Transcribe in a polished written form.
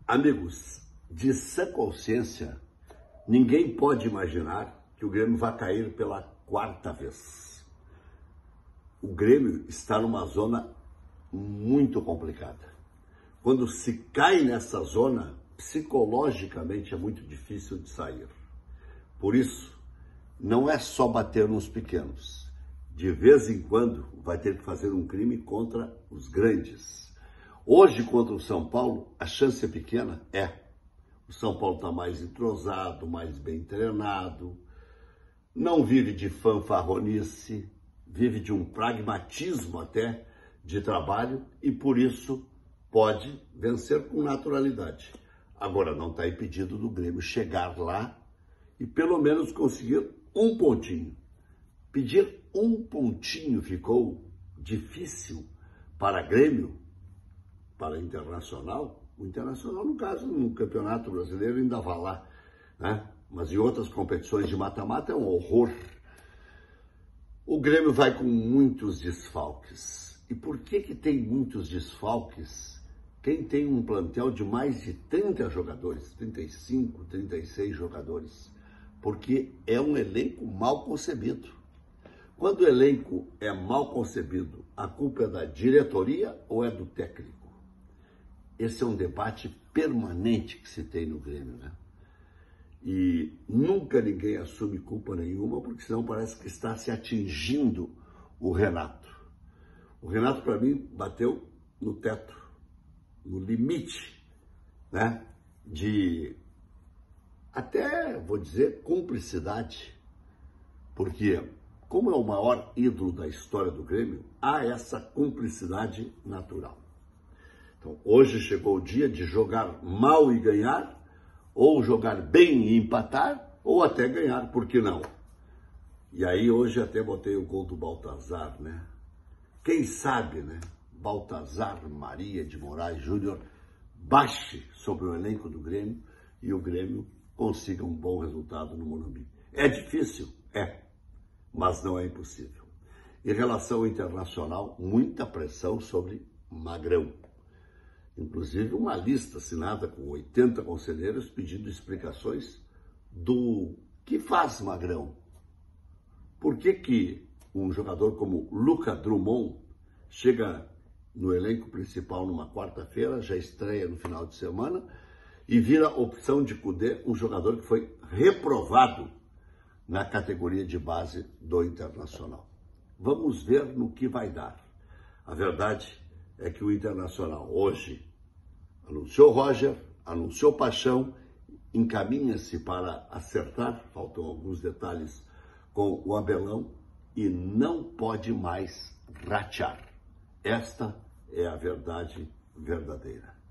Amigos, de sã consciência, ninguém pode imaginar que o Grêmio vai cair pela quarta vez. O Grêmio está numa zona muito complicada. Quando se cai nessa zona, psicologicamente é muito difícil de sair. Por isso, não é só bater nos pequenos. De vez em quando vai ter que fazer um crime contra os grandes. Hoje, contra o São Paulo, a chance é pequena? É. O São Paulo está mais entrosado, mais bem treinado, não vive de fanfarronice, vive de um pragmatismo até de trabalho e, por isso, pode vencer com naturalidade. Agora, não está impedido do Grêmio chegar lá e pelo menos conseguir um pontinho. Pedir um pontinho ficou difícil para Grêmio, para Internacional. O Internacional, no caso, no Campeonato Brasileiro ainda vai lá, né? Mas em outras competições de mata-mata é um horror. O Grêmio vai com muitos desfalques. E por que tem muitos desfalques? Quem tem um plantel de mais de 30 jogadores, 35, 36 jogadores, porque é um elenco mal concebido. Quando o elenco é mal concebido, a culpa é da diretoria ou é do técnico? Esse é um debate permanente que se tem no Grêmio, né? E nunca ninguém assume culpa nenhuma, porque senão parece que está se atingindo o Renato. O Renato, para mim, bateu no teto, no limite, né? De até, vou dizer, cumplicidade. Porque, como é o maior ídolo da história do Grêmio, há essa cumplicidade natural. Então, hoje chegou o dia de jogar mal e ganhar, ou jogar bem e empatar, ou até ganhar, por que não? E aí hoje até botei o gol do Baltazar, né? Quem sabe, né? Baltazar Maria de Moraes Júnior baixe sobre o elenco do Grêmio e o Grêmio consiga um bom resultado no Morumbi. É difícil? É, mas não é impossível. Em relação ao Internacional, muita pressão sobre Magrão. Inclusive uma lista assinada com 80 conselheiros pedindo explicações do que faz Magrão. Por que um jogador como Luca Drummond chega no elenco principal numa quarta-feira, já estreia no final de semana e vira opção de Kudê, um jogador que foi reprovado na categoria de base do Internacional? Vamos ver no que vai dar. A verdade é que o Internacional hoje anunciou Roger, anunciou Paixão, encaminha-se para acertar, faltam alguns detalhes com o Abelão e não pode mais ratear. Esta é a verdade verdadeira.